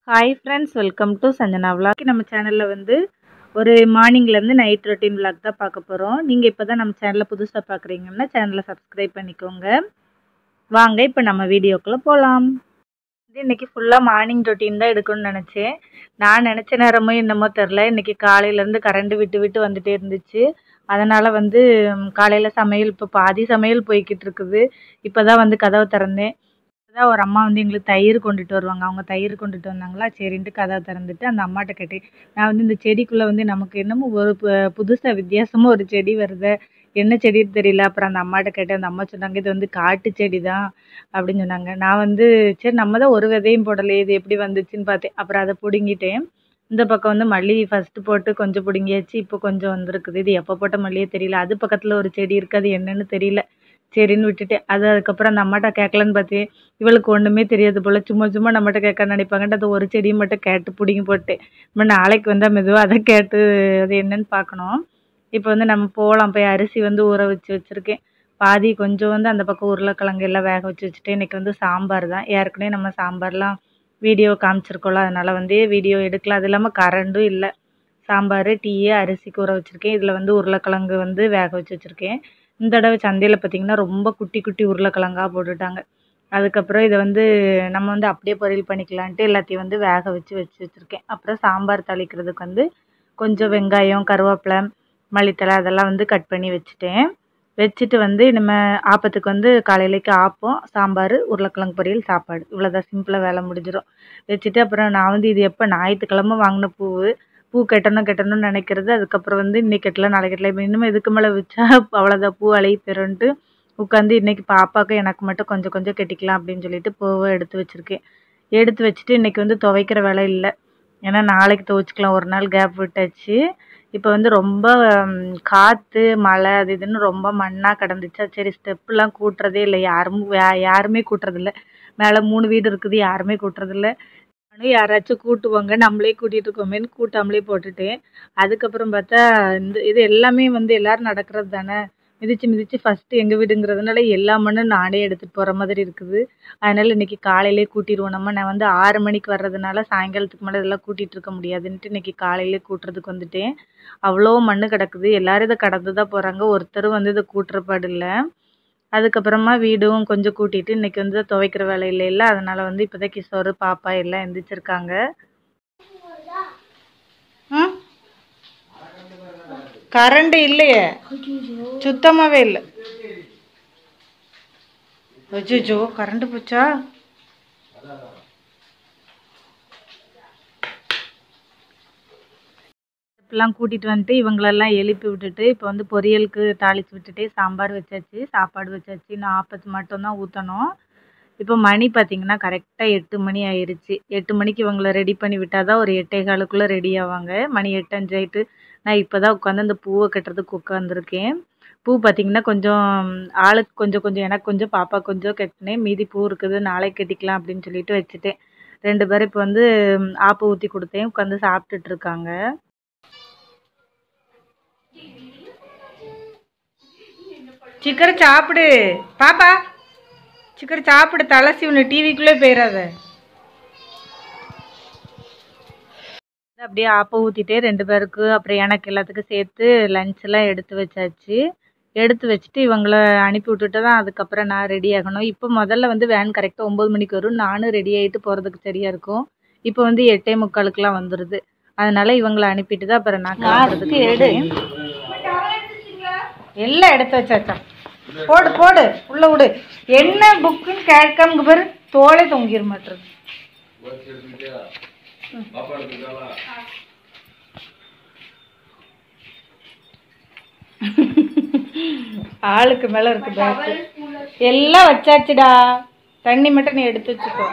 Hi friends, welcome to Sanjana vlog. நம்ம சேனலில் வந்து ஒரு மார்னிங்லேருந்து நைட் ரொட்டீன் vlog தான் பார்க்க போகிறோம். நீங்கள் இப்போ தான் நம்ம சேனலை புதுசாக பார்க்குறீங்கன்னா சேனலை சப்ஸ்கிரைப் பண்ணிக்கோங்க. வாங்க இப்போ நம்ம வீடியோக்குள்ளே போகலாம். இன்றைக்கி ஃபுல்லாக மார்னிங் ரொட்டீன் தான் எடுக்கணும்னு நினச்சேன். நான் நினச்ச நேரமோ என்னமோ தெரில, இன்றைக்கி காலையிலேருந்து கரண்ட் விட்டு விட்டு வந்துகிட்டே இருந்துச்சு. அதனால் வந்து காலையில் சமையல் இப்போ பாதி சமையல் போய்கிட்டு இருக்குது. இப்போ தான் வந்து கதவை திறந்தேன். அதான் ஒரு அம்மா வந்து எங்களுக்கு தயிர் கொண்டுட்டு வருவாங்க. அவங்க தயிர் கொண்டுட்டு வந்தாங்களா, சரின்ட்டு கதவை திறந்துட்டு அந்த அம்மாட்ட கேட்டேன். நான் வந்து இந்த செடிக்குள்ளே வந்து நமக்கு என்னமோ ஒரு புதுசாக வித்தியாசமாக ஒரு செடி வருது, என்ன செடின்னு தெரியல. அப்புறம் அந்த அம்மாட்ட கேட்டேன். அந்த அம்மா சொன்னாங்க, இது வந்து காட்டு செடி தான் அப்படின்னு சொன்னாங்க. நான் வந்து சரி நம்ம தான் ஒரு விதையும் போடலையே, இது எப்படி வந்துச்சுன்னு பார்த்தேன். அப்புறம் அதை பிடுங்கிட்டேன். இந்த பக்கம் வந்து மல்லி ஃபஸ்ட்டு போட்டு கொஞ்சம் பிடுங்கியாச்சு. இப்போ கொஞ்சம் வந்திருக்குது. இது எப்போ போட்ட மல்லியே தெரியல. அது பக்கத்தில் ஒரு செடி இருக்குது, அது என்னன்னு தெரியல. சரின்னு விட்டுட்டேன். அதுக்கப்புறம் அந்த அம்மாட்ட கேட்கலான்னு பார்த்தேன். இவளுக்கு ஒன்றுமே தெரியாது போல், சும்மா சும்மா நம்மகிட்ட கேட்க நினைப்பாங்கன்ட்டு அது ஒரு செடியை மட்டும் கேட்டு பிடிங்கி போட்டேன். நம்ம நாளைக்கு வந்தால் மெதுவாக அதை கேட்டு அது என்னன்னு பார்க்கணும். இப்போ வந்து நம்ம போகலாம். போய் அரிசி வந்து ஊற வச்சுருக்கேன். பாதி கொஞ்சம் வந்து அந்த பக்கம் உருளைக்கிழங்கு எல்லாம் வேக வச்சுட்டேன். இன்றைக்கி வந்து சாம்பார் தான். ஏற்கனவே நம்ம சாம்பார்லாம் வீடியோ காமிச்சிருக்கோம்ல, அதனால் வந்து வீடியோ எடுக்கலாம். அது இல்லாமல் கரண்டும் இல்லை. சாம்பார், டீ, அரிசிக்கு ஊற வச்சுருக்கேன். இதில் வந்து உருளைக்கிழங்கு வந்து வேக வச்சுருக்கேன். இந்த தடவை சந்தையில் பார்த்திங்கன்னா ரொம்ப குட்டி குட்டி உருளைக்கிழங்கா போட்டுட்டாங்க. அதுக்கப்புறம் இதை வந்து நம்ம வந்து அப்படியே பொரியல் பண்ணிக்கலான்ட்டு எல்லாத்தையும் வந்து வேக வச்சுருக்கேன். அப்புறம் சாம்பார் தாளிக்கிறதுக்கு வந்து கொஞ்சம் வெங்காயம், கருவேப்பிலை, மல்லித்தழை அதெல்லாம் வந்து கட் பண்ணி வச்சுட்டு வந்து நம்ம ஆப்பத்துக்கு வந்து காலையிலேக்கு ஆப்பம், சாம்பார், உருளைக்கிழங்கு பொரியல், சாப்பாடு. இவ்வளோதான், சிம்பிளாக வேலை முடிஞ்சிடும். வச்சுட்டு அப்புறம் நான் வந்து இது எப்போ ஞாயிற்றுக்கிழமை வாங்கின பூ கட்டணும்னு நினைக்கிறது. அதுக்கப்புறம் வந்து இன்றைக்கி கட்டலாம், நாளைக்கு கட்டலாம். இன்னும் இதுக்கு மேலே வச்சா அவ்வளோதான், பூ அழுகி போயிடும்ன்ட்டு உட்காந்து இன்றைக்கி பாப்பாவுக்கு எனக்கு மட்டும் கொஞ்சம் கொஞ்சம் கட்டிக்கலாம் அப்படின்னு சொல்லிட்டு பூவை எடுத்து வச்சுருக்கேன். எடுத்து வச்சுட்டு இன்றைக்கி வந்து துவைக்கிற வேலை இல்லை, ஏன்னா நாளைக்கு துவைச்சிக்கலாம். ஒரு நாள் கேப் விட்டாச்சு. இப்போ வந்து ரொம்ப காற்று, மழை அது இதுன்னு ரொம்ப மண்ணாக கிடந்துச்சா, சரி ஸ்டெப்புலாம் கூட்டுறதே இல்லை. யாருமே கூட்டுறதில்ல. மேலே 3 வீடு இருக்குது, யாருமே கூட்டுறதில்ல. நானும் யாராச்சும் கூட்டுவாங்க, நம்மளே கூட்டிகிட்டு இருக்கோமேன்னு கூட்டாமலே போட்டுட்டேன். அதுக்கப்புறம் பார்த்தா இது எல்லாமே வந்து எல்லோரும் நடக்கிறது தானே, மிதித்து ஃபஸ்ட்டு எங்கள் வீடுங்கிறதுனால எல்லா மண்ணும் நானே எடுத்துகிட்டு போகிற மாதிரி இருக்குது. அதனால் இன்றைக்கி காலையிலே கூட்டிடுவோம். நான் வந்து 6 மணிக்கு வர்றதுனால சாயங்காலத்துக்கு மேலே இதெல்லாம் கூட்டிகிட்டு இருக்க முடியாதுன்ட்டு இன்றைக்கி காலையிலே கூட்டுறதுக்கு வந்துட்டேன். அவ்வளோ மண் கிடக்குது. எல்லோரும் இதை கடந்து தான் போகிறாங்க, ஒருத்தரும் வந்து இதை கூட்டுறப்பாடு இல்லை. அதுக்கப்புறமா வீடும் கொஞ்சம் கூட்டிகிட்டு இன்றைக்கி வந்து துவைக்கிற வேலை இல்லை, அதனால் வந்து இப்போ தான் கிஷோர், பாப்பா எல்லாம் எந்திரிச்சிருக்காங்க. கரண்ட் இல்லையே, சுத்தமாகவே இல்லை. அச்சோ, கரண்ட் போச்சா? இப்பெல்லாம் கூட்டிகிட்டு வந்துட்டு இவங்களெல்லாம் எழுப்பி விட்டுட்டு இப்போ வந்து பொரியலுக்கு தாளித்து விட்டுட்டு சாம்பார் வச்சாச்சு, சாப்பாடு வச்சாச்சு. இன்னும் ஆப்பத்து மட்டும்தான் ஊற்றணும். இப்போ மணி பார்த்திங்கன்னா கரெக்டாக 8 மணி ஆயிடுச்சு. 8 மணிக்கு இவங்களை ரெடி பண்ணி விட்டால் தான் ஒரு 8:15க்குள்ளே ரெடி ஆவாங்க. மணி 8:05 ஆகிட்டு. நான் இப்போ தான் உட்காந்து அந்த பூவை கட்டுறதுக்கு உட்காந்துருக்கேன். பூ பார்த்திங்கன்னா கொஞ்சம் ஆளுக்கு கொஞ்சம் கொஞ்சம், எனக்கு கொஞ்சம், பாப்பா கொஞ்சம் கட்டினேன். மீதி பூ இருக்குது, நாளைக்கு கட்டிக்கலாம் அப்படின்னு சொல்லிட்டு வச்சுட்டேன். 2 பேரும் இப்போ வந்து ஆப்பை ஊற்றி கொடுத்தேன், உட்காந்து சாப்பிட்டுட்ருக்காங்க. சீக்கிரம் சாப்பிடு பாப்பா, சீக்கிரம் சாப்பிடு, தலசி ஒன்று டிவிக்குள்ளே போயிடாத. அப்படியே ஆப்பை ஊற்றிட்டே 2 பேருக்கு, அப்புறம் எனக்கு எல்லாத்துக்கும் சேர்த்து லஞ்செல்லாம் எடுத்து வச்சாச்சு. எடுத்து வச்சுட்டு இவங்கள அனுப்பி விட்டுட்டு தான் அதுக்கப்புறம் நான் ரெடி ஆகணும். இப்போ முதல்ல வந்து வேன் கரெக்டாக 9 மணிக்கு வரும். நானும் ரெடி ஆகிட்டு போகிறதுக்கு சரியாக இருக்கும். இப்போ வந்து 8:45 வந்துடுது. அதனால் இவங்களை அனுப்பிட்டு தான் அப்புறம் நான் கிளம்புறதுக்கு எல்லாம் எடுத்து வச்சாச்சா. போடு உள்ள விடு. என்ன புக்குன்னு கேட்காம பேர் தோலை தொங்கிட மாட்டேது. ஆளுக்கு மேல இருக்கு பேக். எல்லாம் வச்சாச்சுடா, தண்ணி மட்டும் நீ எடுத்து வச்சுக்கோ.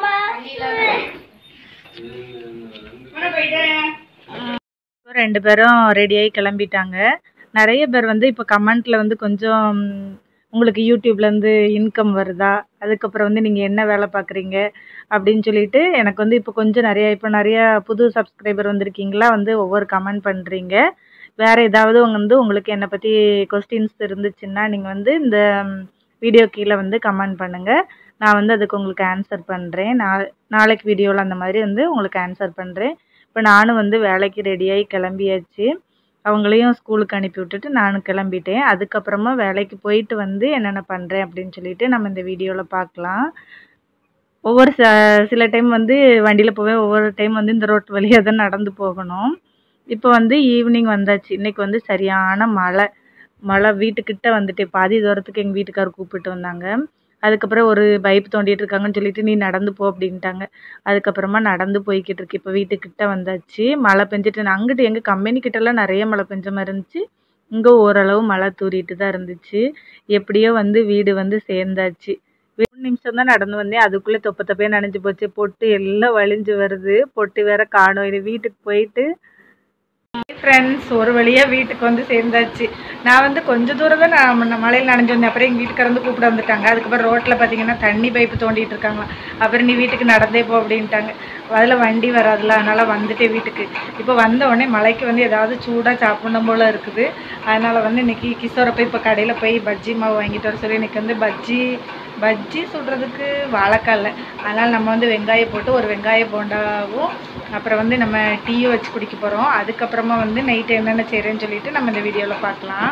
2 பேரும் ரெடியாகி கிளம்பிட்டாங்க. நிறைய பேர் வந்து இப்போ கமெண்ட்டில் வந்து கொஞ்சம் உங்களுக்கு யூடியூப்லேருந்து இன்கம் வருதா, அதுக்கப்புறம் வந்து நீங்கள் என்ன வேலை பார்க்குறீங்க அப்படின்னு சொல்லிட்டு எனக்கு வந்து இப்போ கொஞ்சம் நிறையா புது சப்ஸ்கிரைபர் வந்திருக்கீங்களா, வந்து ஒவ்வொரு கமெண்ட் பண்ணுறீங்க. வேறு ஏதாவது வந்து உங்களுக்கு என்னை பற்றி கொஸ்டின்ஸ் இருந்துச்சுன்னா நீங்கள் வந்து இந்த வீடியோ கீழே வந்து கமெண்ட் பண்ணுங்கள். நான் வந்து அதுக்கு உங்களுக்கு ஆன்சர் பண்ணுறேன். நாளைக்கு வீடியோவில் அந்த மாதிரி வந்து உங்களுக்கு ஆன்சர் பண்ணுறேன். இப்போ நானும் வந்து வேலைக்கு ரெடியாகி கிளம்பியாச்சு. அவங்களையும் ஸ்கூலுக்கு அனுப்பி விட்டுட்டு நானும் கிளம்பிட்டேன். அதுக்கப்புறமா வேலைக்கு போயிட்டு வந்து என்னென்ன பண்ணுறேன் அப்படின்னு சொல்லிட்டு நம்ம இந்த வீடியோவில் பார்க்கலாம். ஒவ்வொரு சில டைம் வந்து வண்டியில் போவேன், ஒவ்வொரு டைம் வந்து இந்த ரோட்டு வழியாக தான் நடந்து போகணும். இப்போ வந்து ஈவினிங் வந்தாச்சு. இன்றைக்கி வந்து சரியான மழை வீட்டுக்கிட்ட வந்துட்டு பாதி தூரத்துக்கு எங்கள் வீட்டுக்காரர் கூப்பிட்டு வந்தாங்க. அதுக்கப்புறம் ஒரு பைப் தோண்டிட்டு இருக்காங்கன்னு சொல்லிட்டு நீ நடந்து போ அப்படின்ட்டாங்க. அதுக்கப்புறமா நடந்து போய்கிட்டு இருக்கு. இப்போ வீட்டுக்கிட்ட வந்தாச்சு. மழை பெஞ்சிட்டு அங்கிட்டு எங்கள் கம்பெனிக்கிட்டலாம் நிறைய மழை பெஞ்ச மாதிரி இருந்துச்சு. இங்கே ஓரளவு மழை தூரிட்டு தான் இருந்துச்சு. எப்படியோ வந்து வீடு வந்து சேர்ந்தாச்சு. 3 நிமிஷம் தான் நடந்து வந்தேன். அதுக்குள்ளே தொப்பையாக நனைஞ்சு போச்சு. பொட்டு எல்லாம் வலிஞ்சு வருது. பொட்டு வேற காணும். இது வீட்டுக்கு போயிட்டு ஃப்ரெண்ட்ஸ் ஒரு வழியாக வீட்டுக்கு வந்து சேர்ந்தாச்சு. நான் வந்து கொஞ்சம் தூரம் தான் நான் மழையில் நனைஞ்சு வந்தேன். அப்புறம் எங்கள் வீட்டுக்கார வந்து கூப்பிட வந்துட்டாங்க. அதுக்கப்புறம் ரோட்டில் பார்த்தீங்கன்னா தண்ணி பைப்பு தோண்டிட்டு இருக்காங்களாம். அப்புறம் நீ வீட்டுக்கு நடந்தே போ அப்படின்ட்டாங்க. அதில் வண்டி வராதுல, அதனால் வந்துட்டேன் வீட்டுக்கு. இப்போ வந்த உடனே மழைக்கு வந்து ஏதாவது சூடாக சாப்பிடணும் போல் இருக்குது. அதனால் வந்து இன்றைக்கி கிஷோரை போய் இப்போ கடையில் போய் பஜ்ஜி மாவு வாங்கிட்டு வர சொல்லி இன்றைக்கி வந்து பஜ்ஜி சுடுறதுக்கு வாழைக்காய் இல்லை. அதனால் நம்ம வந்து வெங்காயம் போட்டு ஒரு வெங்காய போண்டாவும் அப்புறம் வந்து நம்ம டீயும் வச்சு குடிக்க போகிறோம். அதுக்கப்புறமா வந்து நைட்டு என்னென்ன செய்கிறேன்னு சொல்லிட்டு நம்ம இந்த வீடியோவில் பார்க்கலாம்.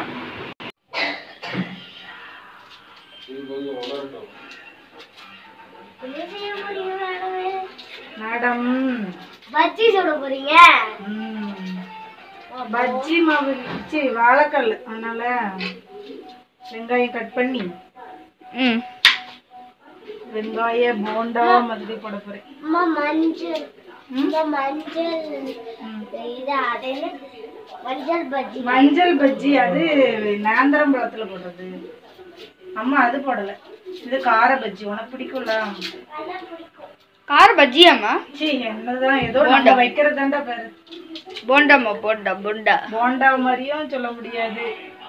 மேடம் பஜ்ஜி சுட போறீங்க? பஜ்ஜி மாவு வாழைக்காய், அதனால வெங்காயம் கட் பண்ணி வெங்காய போண்டா மாதிரி போட போறேன். மஞ்சள் பஜ்ஜி அது நேந்திரம் பழத்துல போடுறது. அம்மா அது போடல, இது கார பஜ்ஜி. உனக்கு பிடிக்கும்ல கார பஜ்ஜியாம்மா? சீ என்னதான் ஏதோ நம்ம வைக்கிறதாண்டா பேரு. போண்டாமா? போண்டா மாதிரியும் சொல்ல முடியாது.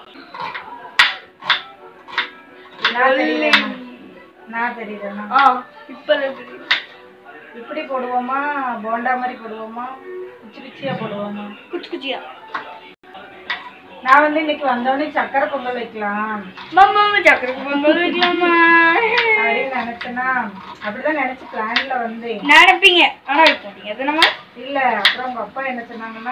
நான் தெரியுதா? இப்படி போடுவோமா, போண்டா மாதிரி போடுவோமா, குச்சி குச்சியா போடுவோமா? குச்சி குச்சியா. நான் வந்து இன்னைக்கு வந்தோடனே சக்கரை பொங்கல் வைக்கலாம், சக்கரை பொங்கல் வைக்கலாமா அப்படின்னு நினைச்சேன்னா, அப்படிதான் நினைச்சு பிளான்ல வந்து நினைப்பீங்க. ஆனா வைப்பீங்க எதுனமா இல்ல. அப்புறம் உங்க அப்பா என்ன சொன்னாங்கன்னா,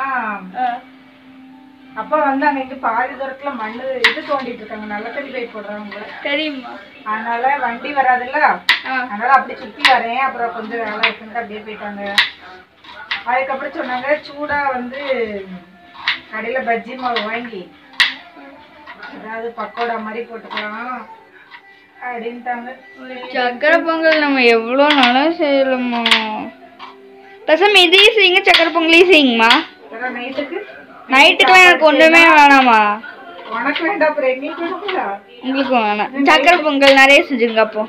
அப்பா வந்து அங்க இங்க பாதி தூரத்துல மண்ணு இது தோண்டிட்டு இருக்காங்க, நல்ல தண்ணி பைப் போடுறாங்க தெரியுமா. அதனால வண்டி வராதுல்ல, அதனால அப்படி சுத்தி வரேன். அப்புறம் கொஞ்சம் வேலை இருக்குன்ட்டு அப்படியே போயிட்டாங்க. அதுக்கப்புறம் சொன்னாங்க சூடா வந்து கடையில பஜ்ஜி மாவு வாங்கி அதாவது பக்கோடா மாதிரி போட்டுக்கலாம் அப்படின்ட்டாங்க. சக்கரை பொங்கல் நம்ம எவ்வளோ நாளா செய்யலாமா? பேசாம இதையும் செய்யுங்க, சக்கரை பொங்கலையும் செய்யுங்கம்மா. நைட்டுக்குலாம் எனக்கு ஒன்றுமே வேணாமா? உனக்கு வேண்டாம், அப்புறம் எங்களுக்கு வேணும்ல. உங்களுக்கும் வேணாம். சக்கரை பொங்கல் நிறைய செஞ்சுங்க. அப்போ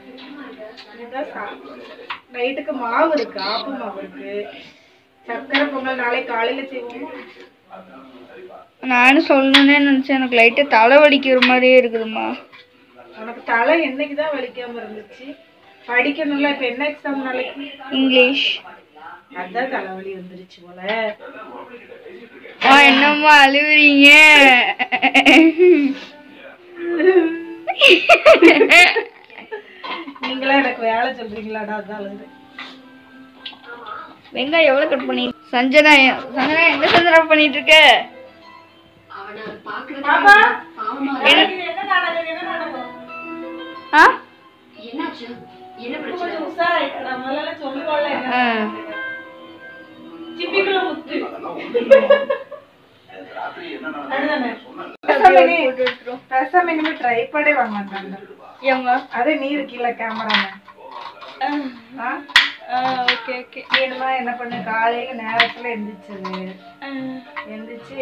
நைட்டுக்கு மாவு இருக்கு, ஆப்பு மாவு இருக்கு. சக்கரை பொங்கல் நாளைக்கு காலையில செய்வோம். நானும் சொல்லணும்னே நினைச்சேன். எனக்கு லைட்டா தலை வலிக்கிற மாதிரியே இருக்குதுமா. உனக்கு தலை என்னைக்குதான் வலிக்காம இருந்துச்சு? படிக்கணும்ல. இப்ப என்ன எக்ஸாம் நாளைக்கு? இங்கிலீஷ். அதான் தலைவலி வந்துருச்சு போல. என்னம்மா அழுவுறீங்க? நீங்களா எனக்கு வேலை சொல்றீங்களாடா, அதான் அழுது. வெங்காயம் எவ்வளவு கட் பண்ணி? சஞ்சனா எங்க சஞ்சனா பண்ணிட்டு இருக்க? ட்ரைபாடே வாங்க அதே நீ இருக்கீல கேமராமேன். என்ன பண்ண, காலையில நேரத்துல எந்திரிச்சு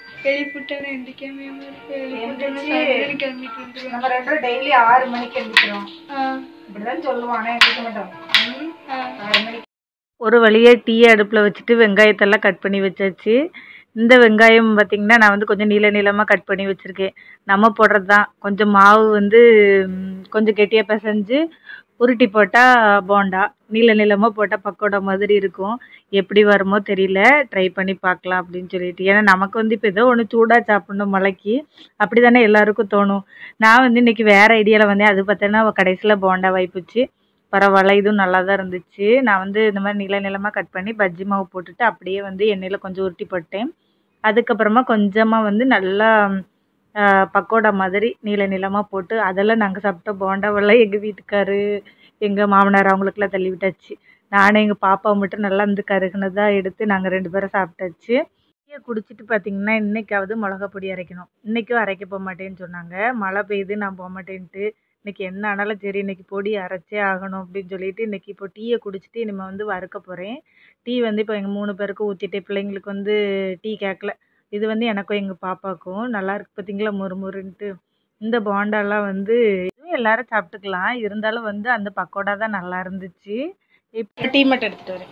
நம்ம 2 டெய்லி 6 மணிக்கு எந்திரிக்கிறோம். இப்படிதான் சொல்லுவான், ஆனா எந்திரிக்க மாட்டோம். 6 மணிக்கு ஒரு வழியா டீ அடுப்புல வச்சுட்டு வெங்காயத்தெல்லாம் கட் பண்ணி வச்சாச்சு. இந்த வெங்காயம் பார்த்தீங்கன்னா நான் வந்து கொஞ்சம் நீளமாக கட் பண்ணி வச்சுருக்கேன். நம்ம போடுறது தான். கொஞ்சம் மாவு வந்து கொஞ்சம் கெட்டியாக பிசைஞ்சு உருட்டி போட்டால் போண்டா, நீள நீளமாக போட்டால் பக்கோடா மாதிரி இருக்கும். எப்படி வருமோ தெரியல, ட்ரை பண்ணி பார்க்கலாம் அப்படின்னு சொல்லிட்டு. ஏன்னா நமக்கு வந்து இப்போ ஏதோ ஒன்று சூடாக சாப்பிடணும் மழைக்கு, அப்படி தானே எல்லாருக்கும் தோணும். நான் வந்து இன்னைக்கு வேறு ஐடியாவில் வந்தேன். அது பார்த்தோன்னா கடைசியில் போண்டா வாய்ப்புச்சு. பரவாயில்ல, இதுவும் நல்லா தான் இருந்துச்சு. நான் வந்து இந்த மாதிரி நீள நீளமாக கட் பண்ணி பஜ்ஜி மாவு போட்டுட்டு அப்படியே வந்து எண்ணெயில் கொஞ்சம் உருட்டி போட்டேன். அதுக்கப்புறமா கொஞ்சமாக வந்து நல்லா பக்கோடா மாதிரி நீள நீளமாக போட்டு அதெல்லாம் நாங்கள் சாப்பிட்டோம். போண்டாவெல்லாம் எங்கள் வீட்டுக்காரு எங்கள் மாமனார் அவங்களுக்குலாம் தள்ளி விட்டாச்சு. நானும் எங்கள் பாப்பா மட்டும் நல்லா இந்த கருகுனதாக எடுத்து நாங்கள் 2 பேரும் சாப்பிட்டாச்சு. டீயை குடிச்சிட்டு பார்த்தீங்கன்னா இன்னைக்காவது மிளகா பொடி அரைக்கணும். இன்றைக்கும் அரைக்க போக மாட்டேன்னு சொன்னாங்க. மழை பெய்யுது, நான் போக மாட்டேன்ட்டு. இன்னைக்கு என்ன ஆனாலும் சரி இன்னைக்கு பொடி அரைச்சே ஆகணும் அப்படின்னு சொல்லிட்டு இன்னைக்கு இப்போ டீயை குடிச்சிட்டு இனிமேல் வந்து வறுக்க போகிறேன். டீ வந்து இப்போ எங்கள் 3 பேருக்கும் ஊற்றிட்டு, பிள்ளைங்களுக்கு வந்து டீ கேட்கல. இது வந்து எனக்கும் எங்கள் பாப்பாவுக்கும் நல்லா இருக்கு பார்த்தீங்களா, முறுமுறுன்ட்டு. இந்த போண்டாலாம் வந்து இதுவும் எல்லாரும் சாப்பிட்டுக்கலாம், இருந்தாலும் வந்து அந்த பக்கோடா தான் நல்லா இருந்துச்சு. இப்போ டீ மட்டும் எடுத்துட்டு வரேன்.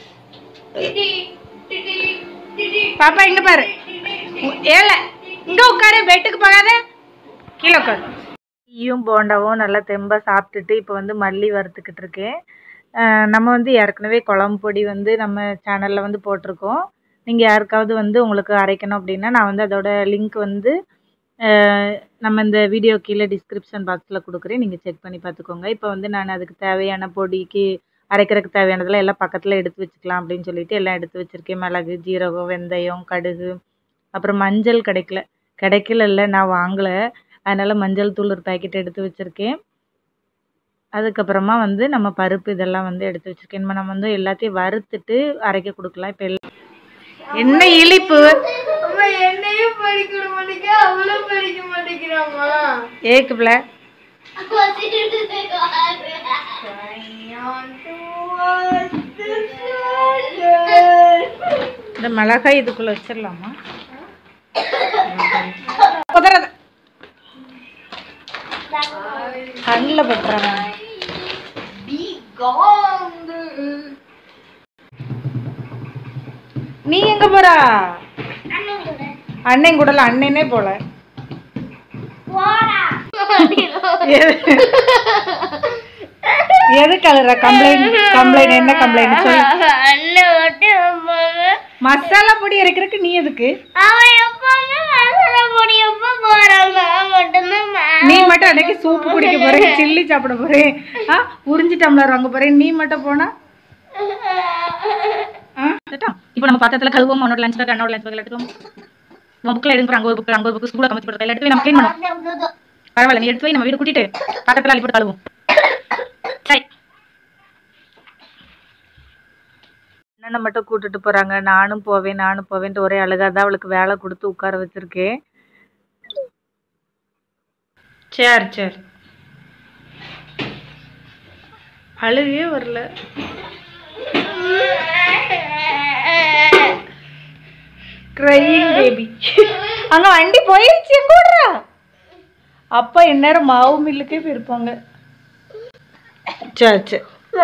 பாப்பா இங்க பாரு, ஏல இங்க உட்காரு, பெட்டுக்கு போகாத, கீழே உட்காரு. டீயும் போண்டாவும் நல்லா தெம்பா சாப்பிட்டுட்டு இப்போ வந்து மல்லி வறுத்துக்கிட்டு இருக்கேன். நம்ம வந்து ஏற்கனவே குழம்பு பொடி வந்து நம்ம சேனலில் வந்து போட்டிருக்கோம். நீங்கள் யாருக்காவது வந்து உங்களுக்கு அரைக்கணும் அப்படின்னா நான் வந்து அதோட லிங்க் வந்து நம்ம இந்த வீடியோ கீழே டிஸ்கிரிப்ஷன் பாக்ஸில் கொடுக்குறேன், நீங்கள் செக் பண்ணி பார்த்துக்கோங்க. இப்போ வந்து நான் அதுக்கு தேவையான பொடிக்கு அரைக்கிறதுக்கு தேவையானதெல்லாம் எல்லாம் பக்கத்தில் எடுத்து வச்சுக்கலாம் அப்படின்னு சொல்லிட்டு எல்லாம் எடுத்து வச்சுருக்கேன். மிளகு, ஜீரகம், வெந்தயம், கடுகு, அப்புறம் மஞ்சள் கிடைக்கல நான் வாங்கலை, அதனால் மஞ்சள் தூள் ஒரு பேக்கெட் எடுத்து வச்சுருக்கேன். அதுக்கப்புறமா வந்து நம்ம பருப்பு இதெல்லாம் வந்து எடுத்து வச்சுருக்கேன். நம்ம வந்து எல்லாத்தையும் வறுத்துட்டு அரைக்க கொடுக்கலாம். இப்போ என்ன இழிப்பு, என்னையும் படிக்க மாட்டேங்க, அவளும் படிக்க மாட்டேங்கிறாமா. ஏக்கு பிள்ளை இந்த மிளகாய் இதுக்குள்ள வச்சிடலாமா? கண்ணில் பட்டுறாங்க. நீ எங்க போறா? அண்ணன் கூடல, அண்ணனே போல. எது கலர? கம்ப்ளைண்ட் என்ன கம்ப்ளைண்ட் சொல்லு. மசாலா பொடி அரைக்கிறதுக்கு நீ எதுக்கு? நீ மட்டும் அன்னைக்கு சூப்பு குடிக்க போறேன், சில்லி சாப்பிட போறேன், உறிஞ்சி டம்ளர் வாங்க போறேன், நீ மட்டும் போனா இப்போ நம்ம பாத்திரத்துல கழுவோம். உன்னோட லஞ்ச் பேக், அண்ணோட லஞ்ச் பேக் எடுத்துவோம். புக்கில் எடுங்க, அங்கே ஒரு புக்கு ஸ்கூலில் கமிச்சு போட்டு எல்லாம் எடுத்து போய் நம்ம க்ளீன் பண்ணுவோம். பரவாயில்ல, நீ எடுத்து போய் நம்ம வீடு கூட்டிட்டு பாத்திரத்தில் அள்ளி போட்டு கழுவோம். சரி, அண்ணனை மட்டும் கூட்டிட்டு போறாங்க. நானும் போவேன்ட்டு ஒரே அழுகாதான். அவளுக்கு வேலை கொடுத்து உட்கார வச்சிருக்கேன். சரி அழுகே வரல. பேபி அங்க வண்டி போயிருச்சு கூடுறா. அப்பா எந்நேரம் மாவு மில்லுக்கே போயிருப்பாங்க. சரி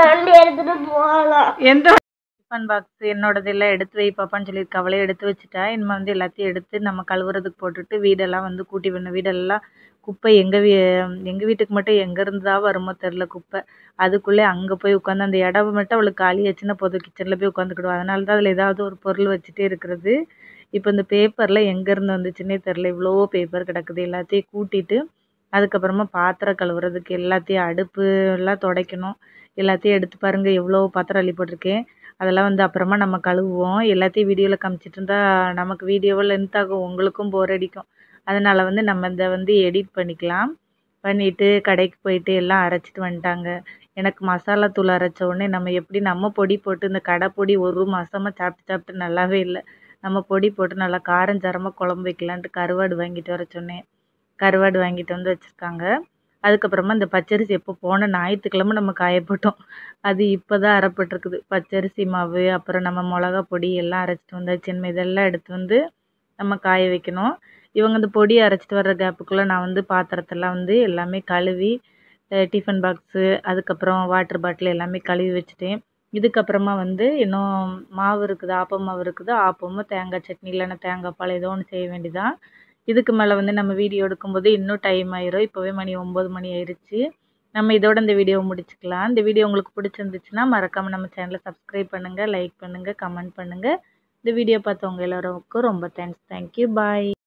எந்த டிஃபன் பாக்ஸ் என்னோடது எல்லாம் எடுத்து வை பாப்பான்னு சொல்லி கவலையை எடுத்து வச்சுட்டா. இனிமே வந்து எல்லாத்தையும் எடுத்து நம்ம கழுவுறதுக்கு போட்டுட்டு வீடெல்லாம் வந்து கூட்டி விடணும். வீடெல்லாம் குப்பை எங்கள் வீட்டுக்கு மட்டும் எங்கேருந்து தான் வருமோ தெரில குப்பை. அதுக்குள்ளே அங்கே போய் உட்காந்து அந்த இடம் மட்டும் அவளுக்கு காலியாச்சுன்னா போதும், கிச்சனில் போய் உட்காந்துக்கிடுவோம். அதனால தான் அதில் ஏதாவது ஒரு பொருள் வச்சுட்டே இருக்கிறது. இப்போ இந்த பேப்பரில் எங்கேருந்து வந்துச்சுன்னே தெரில, இவ்வளோ பேப்பர் கிடக்குது. எல்லாத்தையும் கூட்டிட்டு அதுக்கப்புறமா பாத்திரம் கழுவுறதுக்கு எல்லாத்தையும் அடுப்பு எல்லாம் துடைக்கணும். எல்லாத்தையும் எடுத்து பாருங்கள், எவ்வளோ பாத்திரம் அள்ளி போட்டிருக்கேன். அதெல்லாம் வந்து அப்புறமா நம்ம கழுவுவோம். எல்லாத்தையும் வீடியோவில் காமிச்சிட்டு இருந்தால் நமக்கு வீடியோவில் லென்த் ஆகும், உங்களுக்கும் போர் அடிக்கும். அதனால் வந்து நம்ம இதை வந்து எடிட் பண்ணிவிட்டு கடைக்கு போயிட்டு எல்லாம் அரைச்சிட்டு வந்துட்டாங்க. எனக்கு மசாலா தூள் அரைச்ச உடனே நம்ம பொடி போட்டு இந்த கடை பொடி ஒரு மாதமாக சாப்பிட்டு நல்லாவே இல்லை. நம்ம பொடி போட்டு நல்லா காரஞ்சாரமாக குழம்பு வைக்கலான்ட்டு கருவாடு வாங்கிட்டு வர சொன்னேன். கருவாடு வாங்கிட்டு வந்து வச்சுருக்காங்க. அதுக்கப்புறமா இந்த பச்சரிசி எப்போ போன ஞாயிற்றுக்கிழமை நம்ம காயப்போட்டோம், அது இப்போ தான் அரைப்பட்டுருக்குது. பச்சரிசி மாவு, அப்புறம் நம்ம மிளகா பொடி எல்லாம் அரைச்சிட்டு வந்தாச்சு. இனிமேல் இதெல்லாம் எடுத்து வந்து நம்ம காய வைக்கணும். இவங்க இந்த பொடி அரைச்சிட்டு வர்ற கேப்புக்குள்ளே நான் வந்து பாத்திரத்தெல்லாம் வந்து எல்லாமே கழுவி டிஃபன் பாக்ஸு, அதுக்கப்புறம் வாட்டர் பாட்டில் எல்லாமே கழுவி வச்சுட்டேன். இதுக்கப்புறமா வந்து இன்னும் மாவு இருக்குது, ஆப்பம் மாவு இருக்குது. ஆப்பமும் தேங்காய் சட்னி இல்லைன்னா தேங்காய் பால் ஏதோ ஒன்று செய்ய வேண்டியதான். இதுக்கு மேலே வந்து நம்ம வீடியோ எடுக்கும்போது இன்னும் டைம் ஆயிரும். இப்போவே மணி 9 மணி ஆயிடுச்சு. நம்ம இதோட இந்த வீடியோவை முடிச்சுக்கலாம். இந்த வீடியோ உங்களுக்கு பிடிச்சிருந்துச்சுன்னா மறக்காமல் நம்ம சேனலை சப்ஸ்கிரைப் பண்ணுங்கள், லைக் பண்ணுங்கள், கமெண்ட் பண்ணுங்கள். இந்த வீடியோ பார்த்தவங்க எல்லாருக்கும் ரொம்ப தேங்க்ஸ். தேங்க்யூ. பாய்.